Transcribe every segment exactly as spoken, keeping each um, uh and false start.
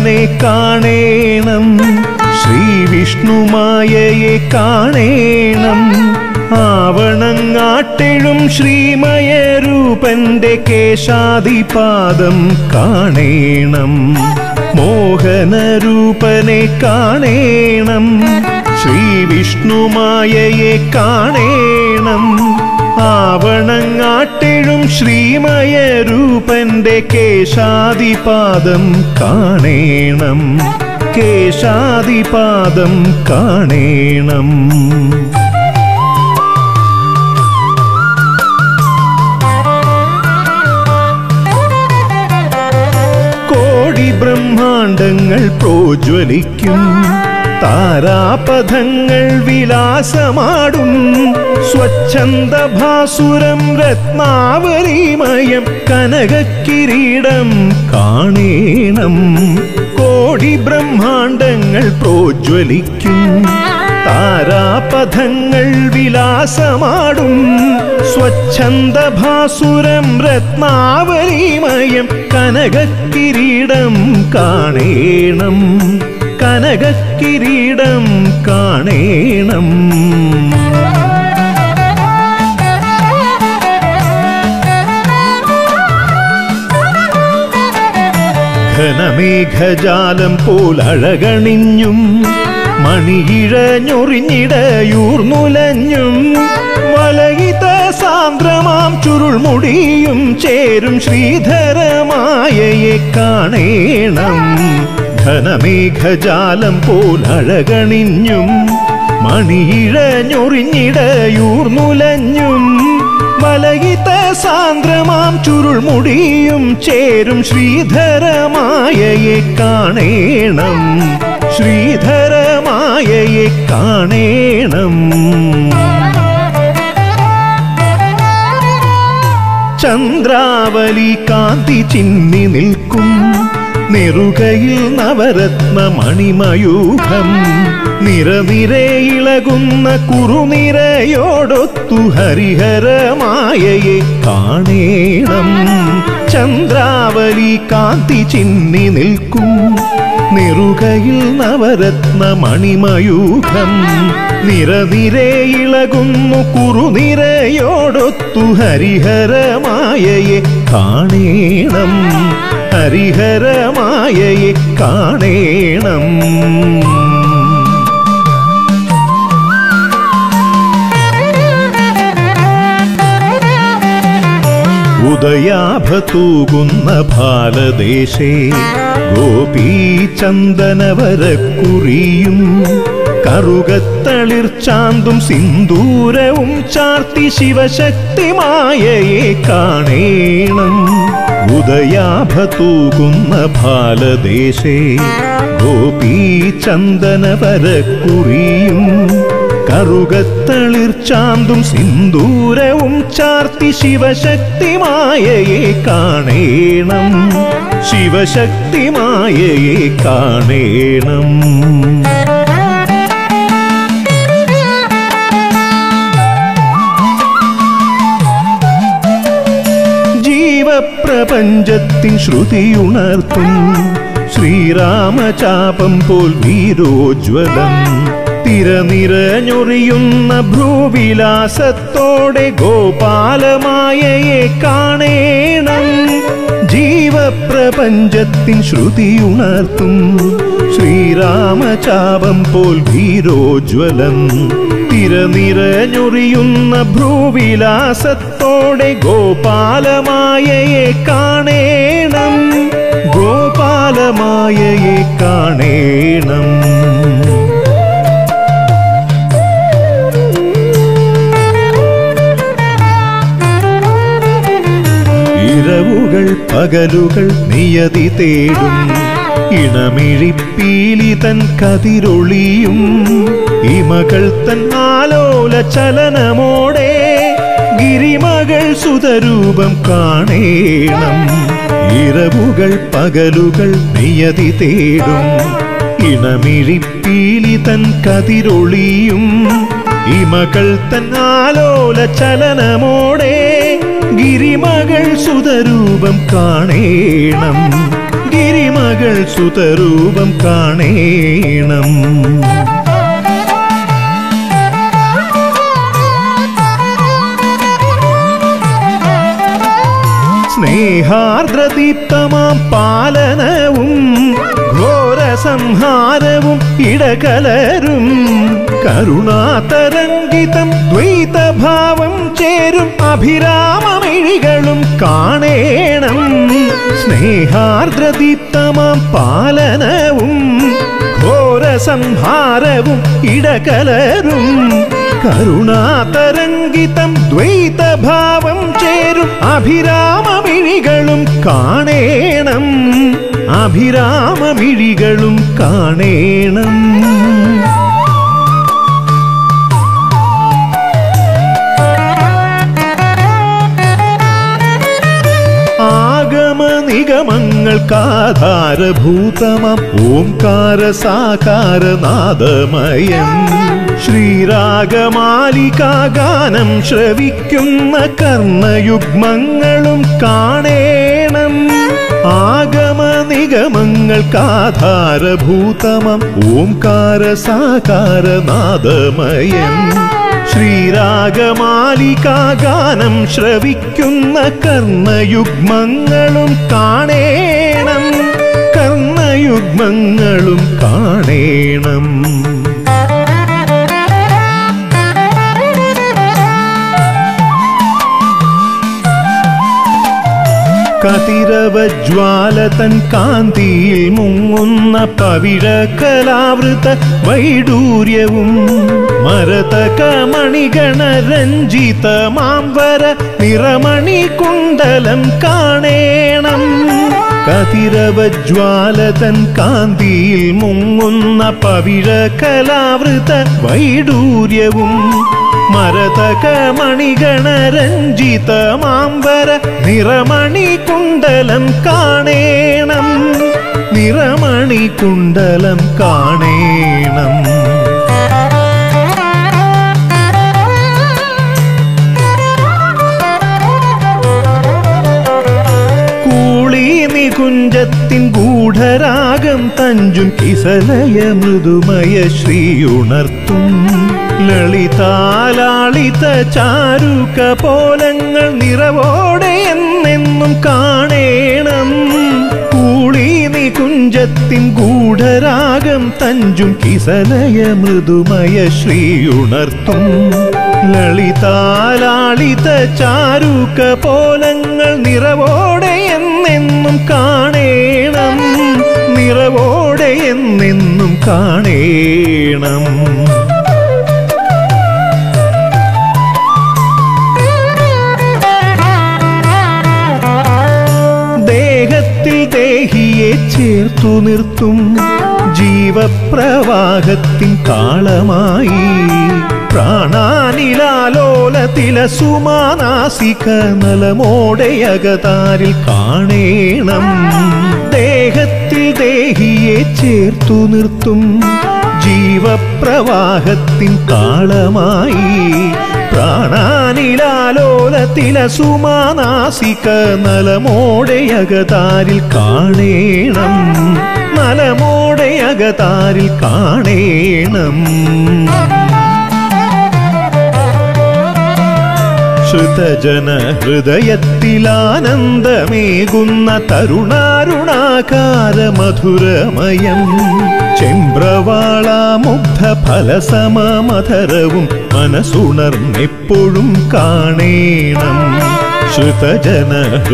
ബ്രഹ്മരൂപനെ കാണേണം, ശ്രീവിഷ്ണുമായയെ കാണേണം. ആവണങ്ങാട്ടെഴും ശ്രീമയരൂപന്റെ കേശാദിപാദം കാണേണം, മോഹനരൂപനെ കാണേണം, ശ്രീവിഷ്ണുമായയെ കാണേണം. ആവണങ്ങാട്ടെഴും ശ്രീമയരൂപന്റെ കേശാദിപാദം കാണേണം, കേശാദിപാദം കാണേണം. കോടി ബ്രഹ്മാണ്ടങ്ങൾ പ്രോജ്വലിക്കും, താരാപഥങ്ങൾ വിലാസമാടും. സ്വച്ഛന്ദഭാസുരം രത്നാവലിമയം കനകക്കിരീടം കാണേണം. കോടി ബ്രഹ്മാണ്ടങ്ങൾ പ്രോജ്വലിക്കും, താരാപഥങ്ങൾ വിലാസമാടും. സ്വച്ഛന്ദഭാസുരം രത്നാവലിമയം കനകക്കിരീടം കാണേണം, കനകക്കിരീടം കാണേണം. ഘനമേഘജാലം പോലഴകണിഞ്ഞും മണിയിഴഞ്ഞൊറിഞ്ഞിടയൂർന്നുലഞ്ഞും വലയിത സാന്ദ്രമാം ചുരുൾമുടിയും ചേരും ശ്രീധരമായയെ കാണേണം. ഘനമേഘജാലം പോലഴകണിഞ്ഞും മണിയിഴഞ്ഞൊറിഞ്ഞിടയൂർന്നുലഞ്ഞും വലയിത സാന്ദ്രമാം ചുരുൾമുടിയും ചേരും ശ്രീധരമായയെ കാണേണം, ശ്രീധരമായയെ കാണേണം. ചന്ദ്രാവലി കാന്തി ചിന്നി നിൽക്കും, നെറുകയിൽ നവരത്ന മണിമയൂഖം. നിറനിരെ ഇളകുന്ന കുറുനിരയോടൊത്തു ഹരിഹരമായയെ കാണേണം. ചന്ദ്രാവലി കാന്തി ചിന്നി നിൽക്കും, നെറുകയിൽ നവരത്ന മണിമയൂഖം. നിറനിരെ ഇളകുന്നു കുറുനിരയോടൊത്തു ഹരിഹരമായയെ കാണേണം, ഹരിഹരമായയെ കാണേണം. ഉദയാഭതൂകുന്ന ഭാലദേശേ ഗോപീചന്ദനവരക്കുറിയും കറുകത്തളിർച്ചാന്തും സിന്ദൂരവും ചാർത്തി ശിവശക്തിമായയെ കാണേണം. ഉദയാഭതൂകുന്ന ഭാലദേശേ ഗോപീചന്ദനവരക്കുറിയും കറുകത്തളിർച്ചാന്തും സിന്ദൂരവും ചാർത്തി ശിവശക്തിമായയെ കാണേണം, ശിവശക്തിമായയെ കാണേണം. ജീവപ്രപഞ്ചത്തിൻ ശ്രുതിയുണർത്തും ശ്രീരാമചാപം പോൽ വീരോജ്വലം. തിരനിറഞ്ഞൊറിയുന്ന ഭ്രൂവിലാസത്തോടെ ഗോപാലമായയെ കാണേണം. ജീവപ്രപഞ്ചത്തിൻ ശ്രുതിയുണർത്തും ശ്രീരാമചാപം പോൽ വീരോജ്വലം. തിരനിറഞ്ഞൊറിയുന്ന ഭ്രൂവിലാസത്തോടെ ഗോപാലമായയെ കാണേണം, ഗോപാലമായയെ കാണേണം. ഇരവുകൾ പകലുകൾ നിയതി തേടും ഇണമിഴിപ്പീലി തൻ കതിരൊളിയും ഇമകൾ തൻ ആലോല ചലനമോടെ ഗിരിമകൾ സുതരൂപം കാണേണം. ഇരവുകൾ പകലുകൾ നിയതി തേടും ഇണമിഴിപ്പീലി തൻ കതിരൊളിയും ഇമകൾ തൻ ആലോല ചലനമോടെ ഗിരിമകൾ സുതരൂപം കാണേണം, ഗിരിമകൾ സുതരൂപം കാണേണം. സ്നേഹാർദ്രദീപ്തമാം പാലനവും ഘോരസംഹാരവും ഇടകലരും കരുണാതരംഗിതം ദ്വൈതഭാവം ചേരും അഭിരാമമിഴികളും കാണേണം. സ്നേഹാർദ്രദീപ്തമാം പാലനവും ഘോരസംഹാരവും ഇടകലരും കരുണാതരംഗിതം ദ്വൈതഭാവം ചേരും അഭിരാമമിഴികളും കാണേണം. അഭിരാമമിഴികളും കാണേണം. നിഗമങ്ങൾക്കാധാരഭൂതമാം ഓംകാര സാകാരനാദമയം ശ്രീരാഗമാലികാഗാനം ശ്രവിക്കുന്ന കർണയുഗ്മങ്ങളും കാണേണം. ആഗമ നിഗമങ്ങൾക്കാധാരഭൂതമാം ഓംകാര സാകാരനാദമയം ശ്രീരാഗമാലികാഗാനം ശ്രവിക്കുന്ന കർണയുഗ്മങ്ങളും കാണേണം. കർണയുഗ്മങ്ങളും കാണേണം. കതിരവജ്വാലതൻ കാന്തിയിൽ മുങ്ങുന്ന പവിഴകലാവൃത വൈഡൂര്യവും മരതകമണിഗണരഞ്ജിതമാംബര നിറമണി കുണ്ടലം കാണേണം. കതിരവജ്വാലതൻ കാന്തിയിൽ മുങ്ങുന്ന പവിഴകലാവൃത വൈഡൂര്യവും മരതകമണിഗണരഞ്ജിതമാംബര നിറമണി കുണ്ടലം കാണേണം. നിറമണി കുണ്ടലം കാണേണം. കുഞ്ചത്തിൻ ഗൂഢരാഗം തഞ്ചും കിസലയ മൃദുമയ ശ്രീയുണർത്തും ലളിതാലാളിത ചാരുകപോലങ്ങൾ നിറവോടെ എന്നെന്നും കാണേണം. കൂളി നികുഞ്ചത്തിൻ ഗൂഢരാഗം തഞ്ചും കിസലയ മൃദുമയ ശ്രീയുണർത്തും ലളിതാലാളിത ചാരുകപോലങ്ങൾ നിറവോടെ എന്നെന്നും കാണേണം. നിറവോടെ എന്നെന്നും കാണേണം. ദേഹത്തിൽ ദേഹിയെ ചേർത്തു നിർത്തും ജീവപ്രവാഹത്തിൻ താളമായി പ്രാണാനിലാലോലതില സുമാനാസിക നലമോടെയകതാരിൽ കാണേണം. ദേഹത്തിൽ ദേഹിയെ ചേർത്തു നിർത്തും ജീവപ്രവാഹത്തിൻ താളമായി പ്രാണാനിലാലോലതില സുമാനാസിക നലമോടെയകതാരിൽ കാണേണം. നലമോടെയകതാരിൽ കാണേണം. ശ്രുതജന ഹൃദയത്തിലാനന്ദമേകുന്ന തരുണാരുണാകാര മധുരമയം ചെമ്പ്രവാളാമുഗ്ധ ഫലസമമധരവും മനസ്സുണർന്നെപ്പോഴും കാണേണം. ശ്രുതജന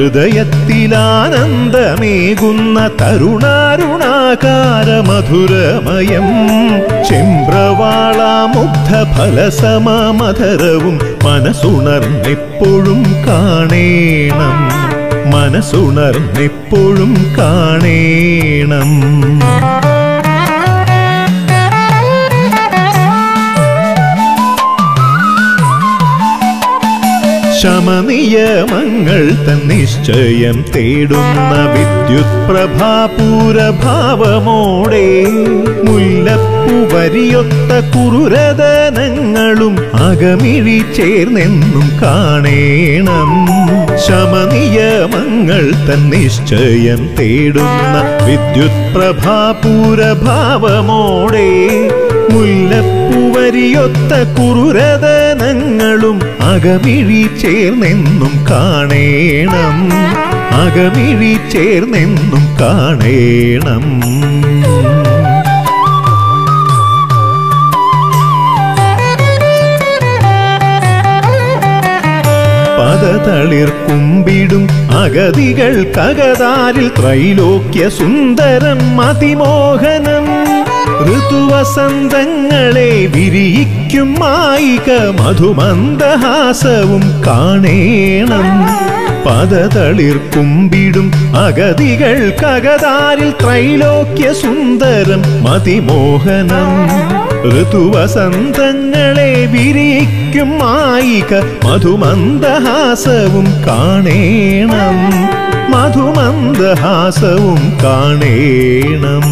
ഹൃദയത്തിലാനന്ദമേകുന്ന തരുണാരുണാകാര മധുരമയം ചെമ്പ്രവാളാമുഗ്ധ ഫലസമമധരവും മനസ്സുണർന്നെപ്പോഴും കാണേണം. മനസ്സുണർന്നെപ്പോഴും കാണേണം. ശമനിയമങ്ങൾ തൻ നിശ്ചയം തേടുന്ന വിദ്യുത് പ്രഭാപൂരഭാവമോടെ മുല്ലപ്പൂ വരിയൊത്ത കുറുരതനങ്ങളും അകമിഴി ചേർന്നെന്നും കാണേണം. ശമനിയമങ്ങൾ തൻ നിശ്ചയം തേടുന്ന വിദ്യുത് പ്രഭാപൂരഭാവമോടെ മുല്ലപ്പൂവരിയൊത്ത കുറുരതനങ്ങളും അകമിഴി ചേർന്നെന്നും കാണേണം, അകമിഴി ചേർന്നെന്നും കാണേണം. പദതളിർക്കുമ്പിടും അഗതികൾ കകതാരിൽ ത്രൈലോക്യ സുന്ദരം അതിമോഹനം. ഋതുവസന്തങ്ങളെ വിരിയിക്കും മായിക മധുമന്ദഹാസവും കാണേണം. പദതളിർക്കുമ്പിടും അഗതികൾ കകതാരിൽ ത്രൈലോക്യ സുന്ദരം മതിമോഹനം. ഋതുവസന്തങ്ങളെ വിരിയിക്കും മായിക മധുമന്ദഹാസവും കാണേണം, മധുമന്ദഹാസവും കാണേണം.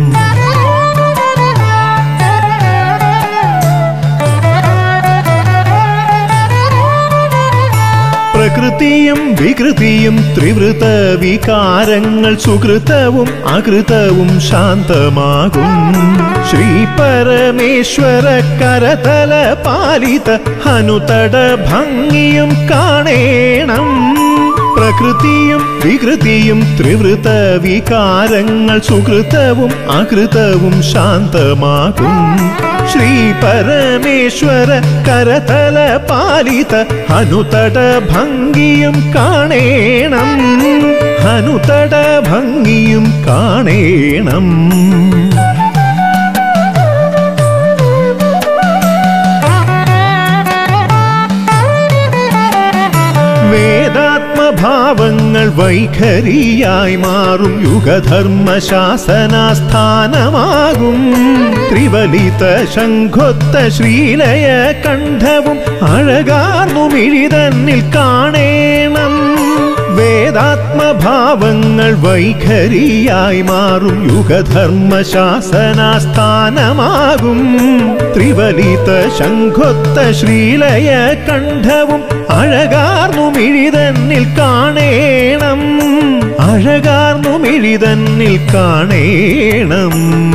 പ്രകൃതിയും വികൃതിയും ത്രിവൃത വികാരങ്ങൾ സുകൃതവും അകൃതവും ശാന്തമാകും. ശ്രീ പരമേശ്വര കരതല പാലിത ഹനുതട ഭംഗിയും കാണേണം. പ്രകൃതിയും വികൃതിയും ത്രിവൃത വികാരങ്ങൾ സുകൃതവും അകൃതവും ശാന്തമാകും. ശ്രീ പരമേശ്വര കരതല പാലിത ഹനുതട ഭംഗിയും കാണേണം, ഹനുതട ഭംഗിയും കാണേണം. വേദാത്മഭാവങ്ങൾ വൈഖരിയായി മാറും യുഗധർമ്മ ശാസനാസ്ഥാനമാകും. ത്രിവലിത ശംഖൊത്ത ശ്രീലയ കണ്ഠവും അഴകാർന്നു മിഴിതന്നിൽ കാണേണം. വേദാത്മഭാവങ്ങൾ വൈഖരിയായി മാറും യുഗധർമ്മ ശാസനാസ്ഥാനമാകും. ത്രിവലിത ശംഖൊത്ത ശ്രീലയ കണ്ഠവും അഴകാർന്നു മിഴിതന്നിൽ കാണേണം, അഴകാർന്നു മിഴിതന്നിൽ കാണേണം.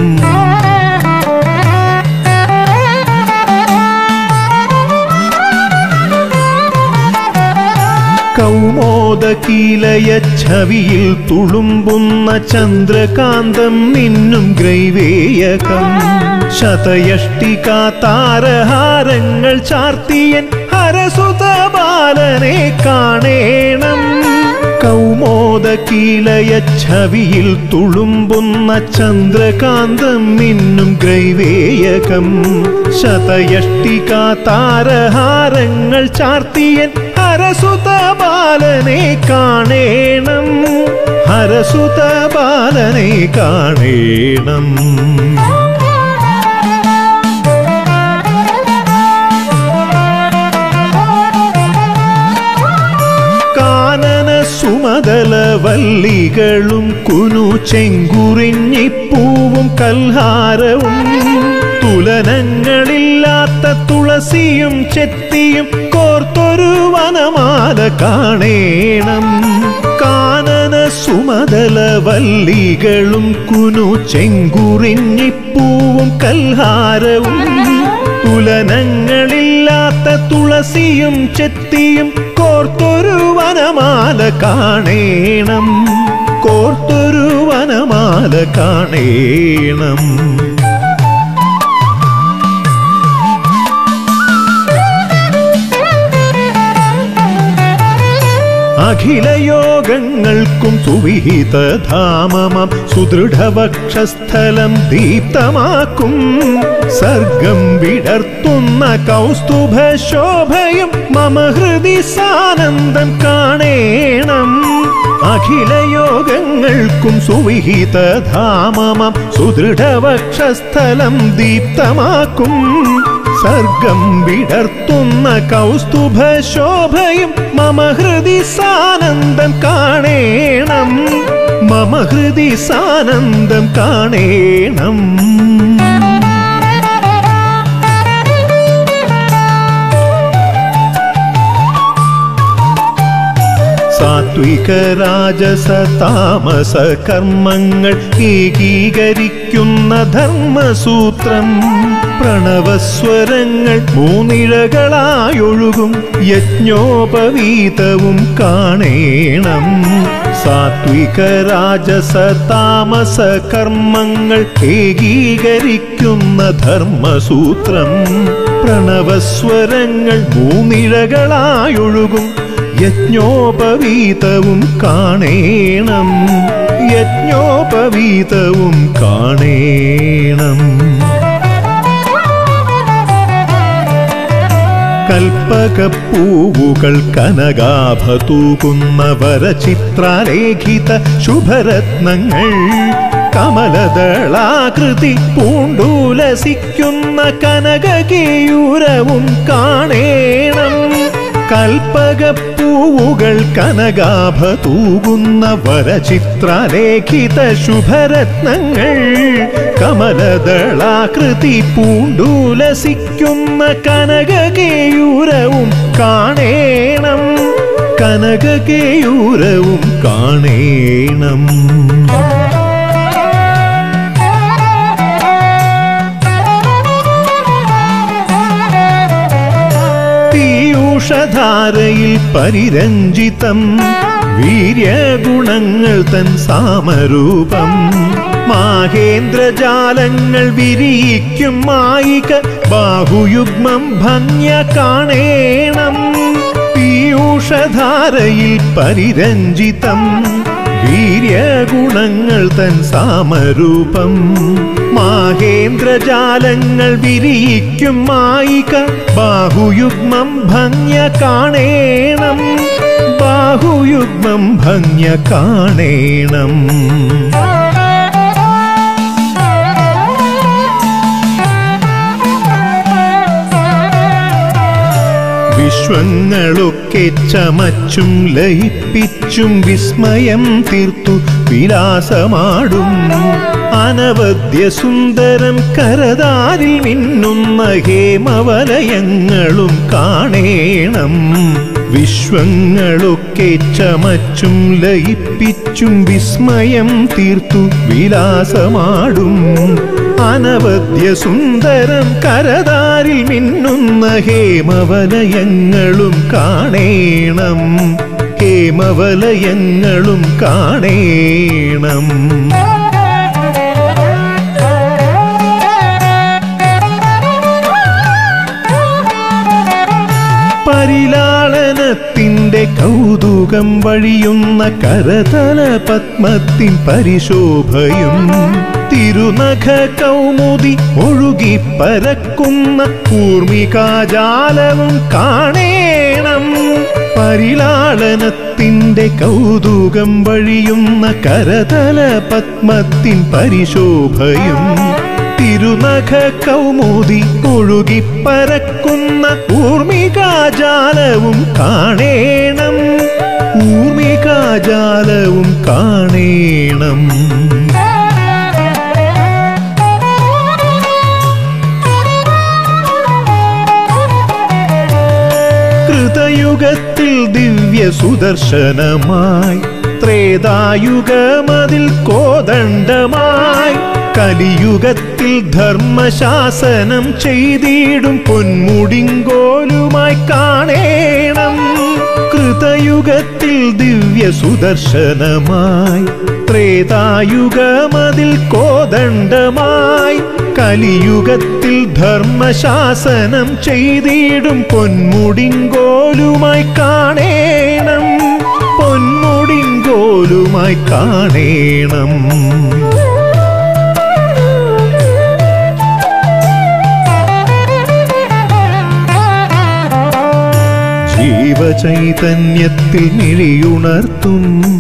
കൗമോദകീലയ ഛവിയിൽ തുളുമ്പുന്ന ചന്ദ്രകാന്തം മിന്നും ഗ്രൈവേയകം. ശതയഷ്ടികാ താരഹാരങ്ങൾ ചാർത്തിയൻ ഹരസുത ബാലനെ കാണേണം. കൗമോദകീലയ ഛവിയിൽ തുളുമ്പുന്ന ചന്ദ്രകാന്തം മിന്നും ഗ്രൈവേയകം. ശതയഷ്ടികാ താരഹാരങ്ങൾ ചാർത്തിയൻ ഹരസുത ബാലനെ കാണേണം, ഹരസുത ബാലനെ കാണേണം. സുമതല വല്ലികളും കുനു ചെങ്കുറിഞ്ഞിപ്പൂവും കൽഹാരവും തുലനങ്ങളില്ലാത്ത തുളസിയും ചെത്തിയും കോർത്തൊരു വനമാല കാണേണം. കാനന സുമതല വല്ലികളും കുനു ചെങ്കുറിഞ്ഞിപ്പൂവും കൽഹാരവും തുലനങ്ങളില്ലാത്ത തുളസിയും ചെത്തിയും കോർത്തൊരു വനമാല കാണേണം, കോർത്തൊരു വനമാല കാണേണം. അഖിലയോഗങ്ങൾക്കും സുവിഹിത ധാമമം സുദൃഢവക്ഷസ്ഥലം ദീപ്തമാക്കും. സർഗം വിടർത്തുന്ന കൗസ്തുഭ ശോഭയും മമ ഹൃദി സാനന്ദം കാണേണം. അഖിലയോഗങ്ങൾക്കും സുവിഹിത ധാമമം സുദൃഢവക്ഷസ്ഥലം ദീപ്തമാക്കും. സർഗം വിടർത്തുന്ന കൗസ്തുഭ ശോഭയും മമ ഹൃദി സാനന്ദം കാണേണം, മമ ഹൃദി സാനന്ദം കാണേണം. സാത്വിക രാജസ താമസ കർമ്മങ്ങൾ ഏകീകരിക്കുന്ന ധർമ്മസൂത്രം. പ്രണവസ്വരങ്ങൾ മൂന്നിഴകളായൊഴുകും യജ്ഞോപവീതവും കാണേണം. സാത്വിക രാജസ താമസ കർമ്മങ്ങൾ ഏകീകരിക്കുന്ന ധർമ്മസൂത്രം. പ്രണവസ്വരങ്ങൾ മൂന്നിഴകളായൊഴുകും യജ്ഞോപവീതവും കാണേണം. യജ്ഞോപവീതവും കാണേണം. കൽപ്പകപ്പൂവുകൾ കനകാഭതൂകുന്ന വരചിത്രാലേഖിത ശുഭരത്നങ്ങൾ. കമലദളാകൃതി പൂണ്ടുലസിക്കുന്ന കനകകേയൂരവും കാണേണം. കൽപ്പകപ്പൂവുകൾ കനകാഭതൂകുന്ന വരചിത്രാലേഖിത ശുഭരത്നങ്ങൾ. കമലദളാകൃതി പൂണ്ടുലസിക്കുന്ന കനകകേയൂരവും കാണേണം. കനകകേയൂരവും കാണേണം. ധാരയിൽ പരിരഞ്ജിതം വീര്യഗുണങ്ങൾ തൻ സാമരൂപം. മാഹേന്ദ്രജാലങ്ങൾ വിരിയിക്കും മായിക ബാഹുയുഗ്മം ഭംഗ്യ കാണേണം. പീയൂഷധാരയിൽ പരിരഞ്ജിതം വീര്യഗുണങ്ങൾ തൻ സാമരൂപം. മാഹേന്ദ്രജാലങ്ങൾ വിരിയിക്കും മായിക ബാഹുയുഗ്മം ഭംഗ്യ കാണേണം. ബാഹുയുഗ്മം ഭംഗ്യ കാണേണം. വിശ്വങ്ങളൊക്കെ ചമച്ചും ലയിപ്പിച്ചും വിസ്മയം തീർത്തു വിലാസമാടും. അനവദ്യ സുന്ദരം കരതാരിൽ മിന്നുന്ന ഹേമവലയങ്ങളും കാണേണം. വിശ്വങ്ങളൊക്കെ ചമച്ചും ലയിപ്പിച്ചും വിസ്മയം തീർത്തു വിലാസമാടും. അനവദ്യ സുന്ദരം കരതാരിൽ മിന്നുന്ന ഹേമവലയങ്ങളും കാണേണം. ഹേമവലയങ്ങളും കാണേണം. പരിലാളനത്തിന്റെ കൗതുകം വഴിയുന്ന കരതല പത്മത്തിൻ പരിശോഭയും. തിരുനഖ കൗമുദി ഒഴുകി പരക്കുന്ന കൂർമികാജാലവും കാണേണം. പരിലാളനത്തിന്റെ കൗതുകം വഴിയുന്ന കരതല പത്മത്തിൻ പരിശോഭയും. തിരുനഖ കൗമുദി ഒഴുകി പരക്കുന്ന ഊർമികാജാലവും കാണേണം. ഊർമികാജാലവും കാണേണം. കൃതയുഗത്തിൽ ദിവ്യ സുദർശനമായി, ത്രേതായുഗമതിൽ കോദണ്ഡമായി, കലിയുഗത്തിൽ ധർമ്മശാസനം ചെയ്തിടും പൊന്മുടിങ്കോലുമായി കാണേണം. കൃതയുഗത്തിൽ ദിവ്യ സുദർശനമായി, ത്രേതായുഗമതിൽ കോദണ്ഡമായി, കലിയുഗത്തിൽ ധർമ്മശാസനം ചെയ്തിടും പൊന്മുടിങ്കോലുമായി കാണേണം. പൊന്മുടിങ്കോലുമായി കാണേണം. ജീവചൈതന്യത്തിൽ മിഴിയുണർത്തും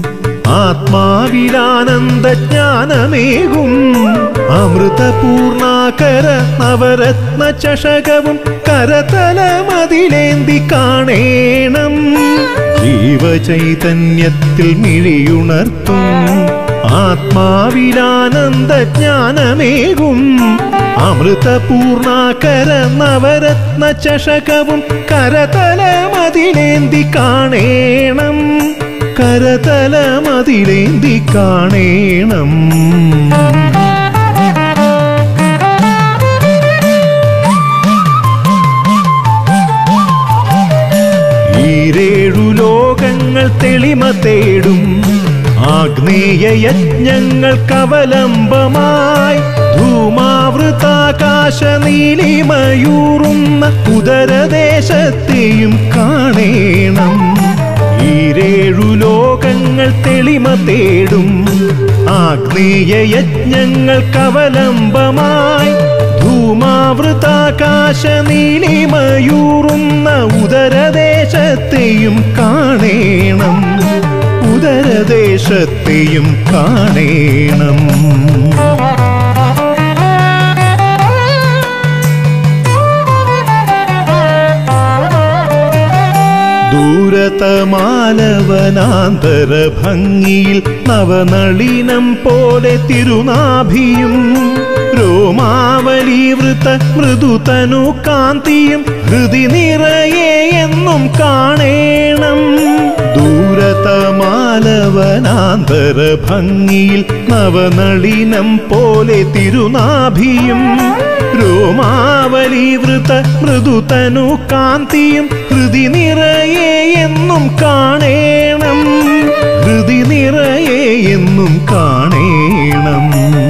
ആത്മാവിലാനന്ദജ്ഞാനമേകും അമൃതപൂർണാകര നവരത്ന ചഷകവും കരതലമതിലേന്തി കാണേണം. ജീവചൈതന്യത്തിൽ മിഴിയുണർത്തും ആത്മാവിലാനന്ദജ്ഞാനമേകും അമൃതപൂർണാകര നവരത്ന ചഷകവും കരതലമതിലേന്തി കാണേണം. കരതലമതിലേന്തി കാണേണം. ഈരേഴു ലോകങ്ങൾ തെളിമ തേടും ആഗ്നേയയജ്ഞങ്ങൾക്കവലംബമായി ധൂമാവൃതാകാശ നീലിമയൂറുന്ന ഉദരദേശത്തെയും കാണേണം. ഈരേഴു ലോകങ്ങൾ തെളിമ തേടും ആഗ്നേയയജ്ഞങ്ങൾക്കവലംബമായി ധൂമാവൃതാകാശ നീലിമയൂറുന്ന ഉദരദേശത്തെയും കാണേണം. ഉദരദേശത്തെയും കാണേണം. ദൂരതമാലവനാന്തര ഭംഗിയിൽ നവനളിനം പോലെ തിരുനാഭിയും രോമാവലീവൃത മൃദുതനു കാന്തിയും ഹൃദി നിറയെ എന്നും കാണേണം. ദൂരതമാലവനാന്തര ഭംഗിയിൽ നവനളിനം പോലെ തിരുനാഭിയും രോമാവലീവൃത മൃദുതനു കാന്തിയും ഹൃദി നിറയെ എന്നും കാണേണം. ഹൃദി നിറയെ എന്നും കാണേണം.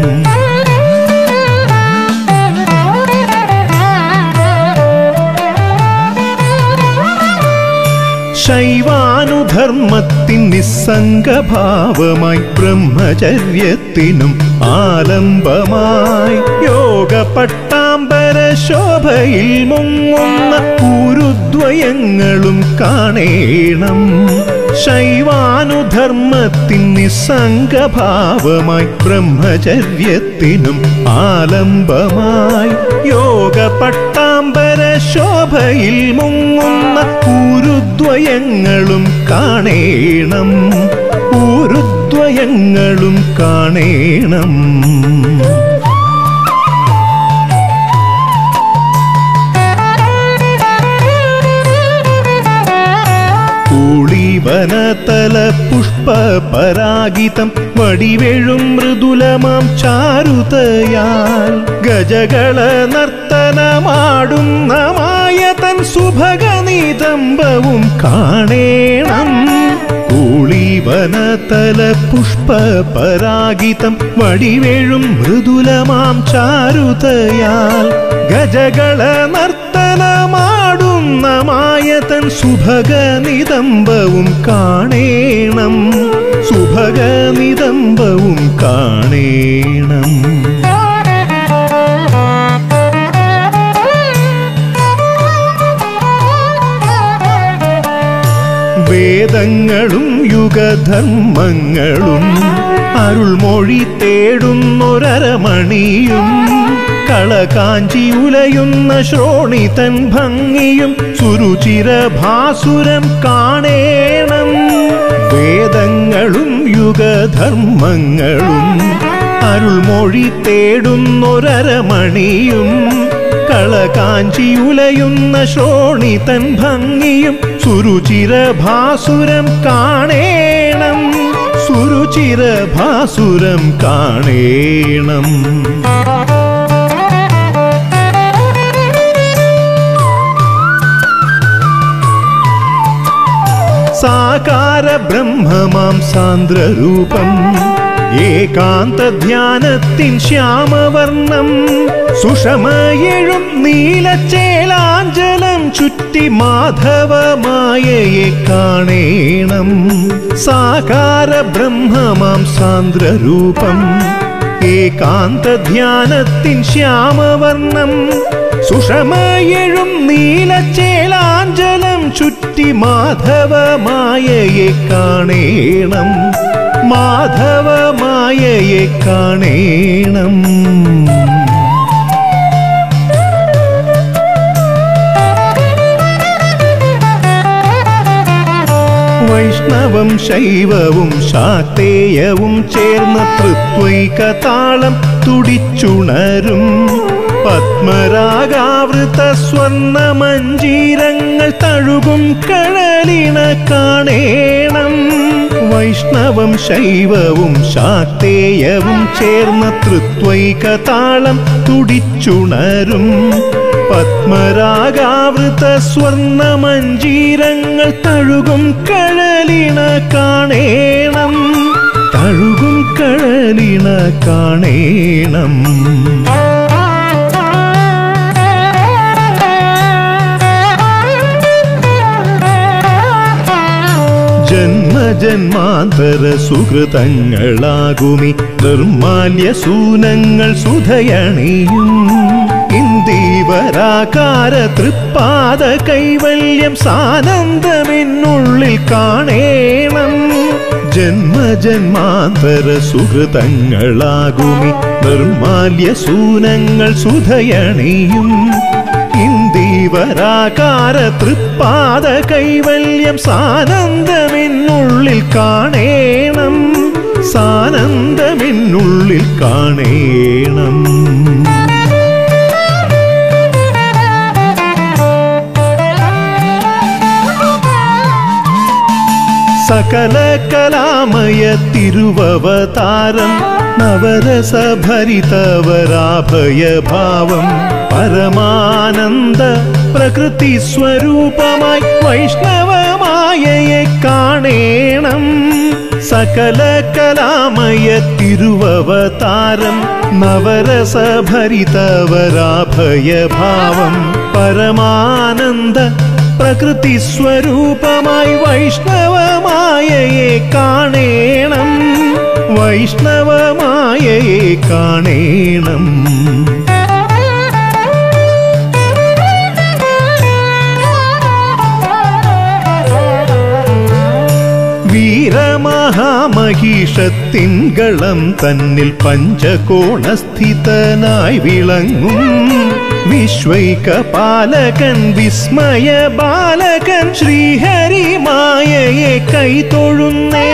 ശൈവാനുധർമ്മത്തിൻ നിസ്സംഗഭാവമായി ബ്രഹ്മചര്യത്തിനും ആലംബമായി യോഗപട്ടാംബര ശോഭയിൽ മുങ്ങുന്ന ഊരുദ്വയങ്ങളും കാണേണം. ശൈവാനുധർമ്മത്തിൻ നിസ്സംഗഭാവമായി ബ്രഹ്മചര്യത്തിനും ആലംബമായി യോഗപട്ടാംബര ശോഭയിൽ മുങ്ങുന്ന ഊരുദ്വയങ്ങളും കാണേണം. ഊരുദ്വയങ്ങളും കാണേണം. വനതല പുഷ്പ പരാഗിതം വടിവെഴും മൃദുലമാം ചാരുതയാൽ ഗജകള നർത്തനമാടുന്ന മായതൻ സുഭഗനിതംബവും കാണേണം. കൂളിവനതല പുഷ്പ പരാഗിതം വടിവെഴും മൃദുലമാം ചാരുതയാൽ ഗജകള നർത്തനമാടുന്ന മായതൻ സുഭഗനിതംബവും കാണേണം. സുഭഗനിതംബവും കാണേണം. വേദങ്ങളും യുഗധർമ്മങ്ങളും അരുൾമൊഴി തേടുന്നൊരരമണിയും കളകാഞ്ചി ഉലയുന്ന ശ്രോണിതൻ ഭംഗിയും സുരുചിരഭാസുരം കാണേണം. വേദങ്ങളും യുഗധർമ്മങ്ങളും അരുൾമൊഴി തേടുന്നൊരരമണിയും കളകാഞ്ചി ഉലയുന്ന ശ്രോണിതൻ ഭംഗിയും സുരുചിരഭാസുരം കാണേണം. സുരുചിരഭാസുരം കാണേണം. സാകാര ബ്രഹ്മമാം സാന്ദ്രരൂപം ഏകാന്ത ധ്യാനത്തിൻ ശ്യാമവർണം സുഷമയെഴും നീലച്ചേലാഞ്ചലം ചുറ്റി മാധവമായയെ കാണേണം. സാകാര ബ്രഹ്മമാം സാന്ദ്രരൂപം ഏകാന്ത ധ്യാനത്തിൻ ശ്യാമവർണം സുഷമയെഴും നീലച്ചേലാഞ്ചലം ചുറ്റി മാധവമായയെ കാണേണം. മാധവമായയെ കാണേണം. വൈഷ്ണവം ശൈവവും ശാക്തേയവും ചേർന്ന തൃത്വൈകതാളം തുടിച്ചുണരും പത്മരാഗാവൃത സ്വർണ്ണ മഞ്ജീരങ്ങൾ തഴുകും കഴലിണ കാണേണം. വൈഷ്ണവം ശൈവവും ശാക്തേയവും ചേർന്ന തൃത്വൈകതാളം തുടിച്ചുണരും പത്മരാഗാവൃത സ്വർണമഞ്ജീരങ്ങൾ തഴുകും കഴലിണ കാണേണം തഴുകും കഴലിണ കാണേണം ജന്മജന്മാന്തര സുഹൃതങ്ങളാകുമി നിർമാല്യ സൂനങ്ങൾ സുധയണിയും ഇന്ദീവരാകാര തൃപ്പാദ കൈവല്യം സാനന്ദമെന്നുള്ളിൽ കാണേണം ജന്മജന്മാന്തര സുഹൃതങ്ങളാകുമി നിർമാല്യ സൂനങ്ങൾ സുധയണിയും ഇന്ദീവരാകാര തൃപ്പാദ കൈവല്യം സാനന്ദമെന്നുള്ളിൽ കാണേണം സാനന്ദമെന്നുള്ളിൽ കാണേണം സകല കലാമയ തിരുവവതാരം നവരസഭരിതവരാഭയഭാവം പരമാനന്ദ പ്രകൃതി സ്വരൂപമായി വൈഷ്ണവമായയെ കാണേണം സകല കലാമയ തിരുവവതാരം നവരസഭരിതവരാഭയഭാവം പരമാനന്ദ പ്രകൃതി സ്വരൂപമായി വൈഷ്ണവമായയെ കാണേണം വൈഷ്ണവമായയെ കാണേണം വീരമഹാമഹിഷത്തിൻകളം തന്നിൽ പഞ്ചകോണസ്ഥിതനായി വിളങ്ങും വിശ്വൈകപാലകൻ വിസ്മയ ബാലകൻ ശ്രീഹരി മായയെ കൈതൊഴുന്നേ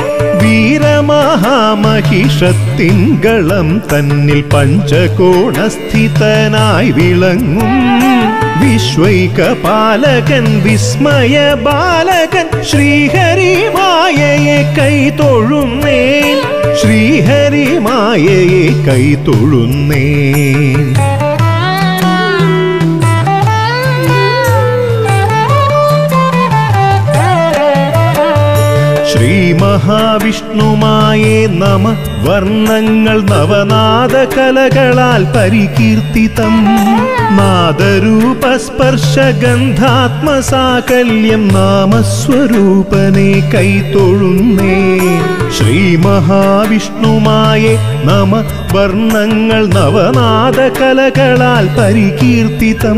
വീരമഹാമഹിഷത്തിൻകളം തന്നിൽ പഞ്ചകോണസ്ഥിതനായി വിളങ്ങും വിശ്വൈകപാലകൻ വിസ്മയ ബാലകൻ ശ്രീഹരി മായയെ കൈതൊഴുന്നേ ശ്രീഹരി മായയെ കൈതൊഴുന്നേ ശ്രീ മഹാവിഷ്ണുമായേ നമ വർണ്ണങ്ങൾ നവനാദ കലകളാൽ പരികീർത്തിതം നാദരൂപസ്പർശഗന്ധാത്മസാകല്യം നാമസ്വരൂപനെ കൈതൊഴുന്നേ ശ്രീ മഹാവിഷ്ണുമായേ നമ വർണ്ണങ്ങൾ നവനാദ കലകളാൽ പരികീർത്തിതം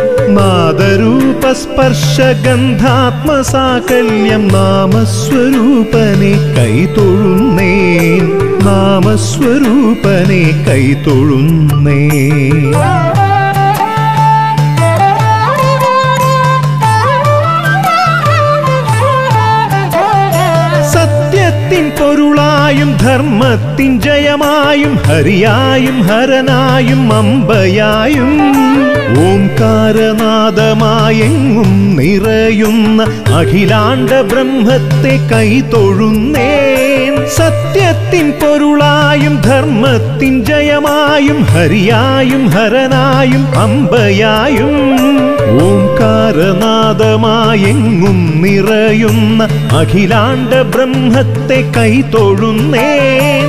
നാദരൂപസ്പർശഗന്ധാത്മസാകല്യം നാമസ്വരൂപനെ കൈതൊഴുന്നേ നാമസ്വരൂപനെ കൈതൊഴുന്നേ സത്യത്തിൻ പൊരുളായും ധർമ്മത്തിൻ ജയമായും ഹരിയായും ഹരനായും അമ്പയായും ഓംകാരനാദമായെങ്ങും നിറയുന്ന അഖിലാണ്ട ബ്രഹ്മത്തെ കൈതൊഴുന്നേൻ സത്യത്തിൻ പൊരുളായും ധർമ്മത്തിൻ ജയമായും ഹരിയായും ഹരനായും അമ്പയായും ഓംകാരനാദമായെങ്ങും നിറയുന്ന അഖിലാണ്ട ബ്രഹ്മത്തെ കൈതൊഴുന്നേൻ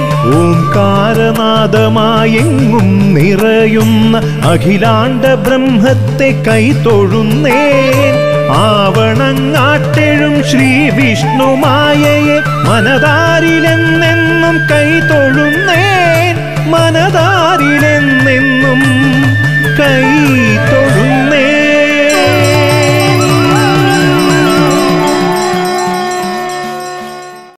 ഓംകാരനാദമായെങ്ങും നിറയുന്ന അഖിലാണ്ട ബ്രഹ്മത്തെ കൈതൊഴുന്നേൻ ആവണങ്ങാട്ടെഴും ശ്രീ വിഷ്ണുമായയെ മനതാരിലെന്നെന്നും കൈതൊഴുന്നേൻ മനതാരിലെന്നെന്നും കൈ